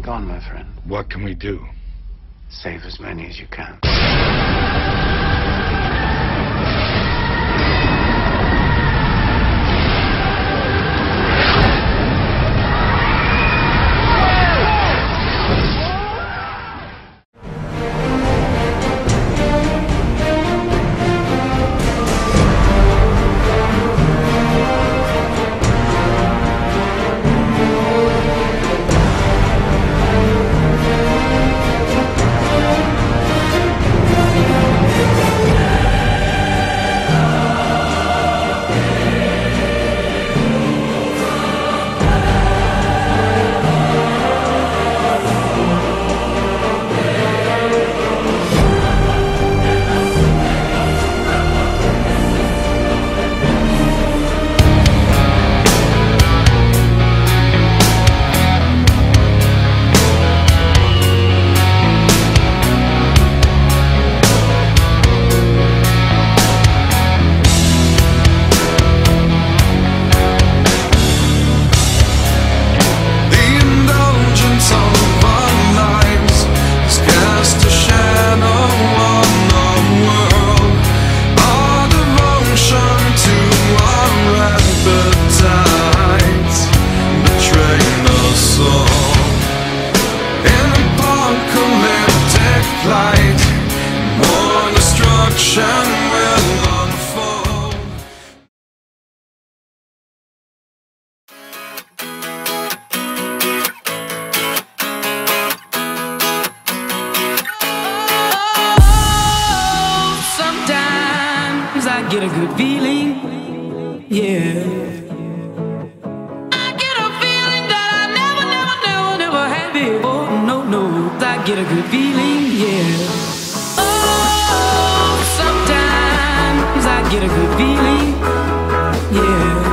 gone, my friend. What can we do? Save as many as you can. I get a good feeling, yeah. I get a feeling that I never had before. No, I get a good feeling, yeah. Oh, sometimes I get a good feeling, yeah.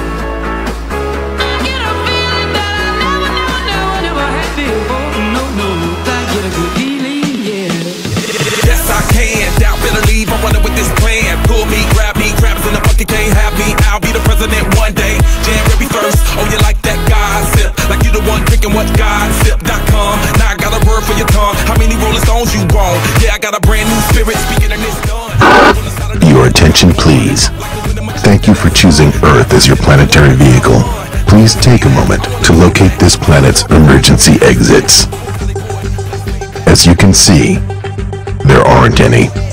I get a feeling that I never had before. No, I get a good feeling, yeah. Yes, I can. Doubt better leave. I'm running with this plan. Pull me, grab us in the bucket, can't have me. I'll be the president one day. January 1st. Oh, you like that gossip? Like you the one drinking what gossip.com. Now I got a word for your tongue. How many Rolling Stones you want? Yeah, I got a brand new spirit speaking in this done. Your attention, please. Thank you for choosing Earth as your planetary vehicle. Please take a moment to locate this planet's emergency exits. As you can see, there aren't any.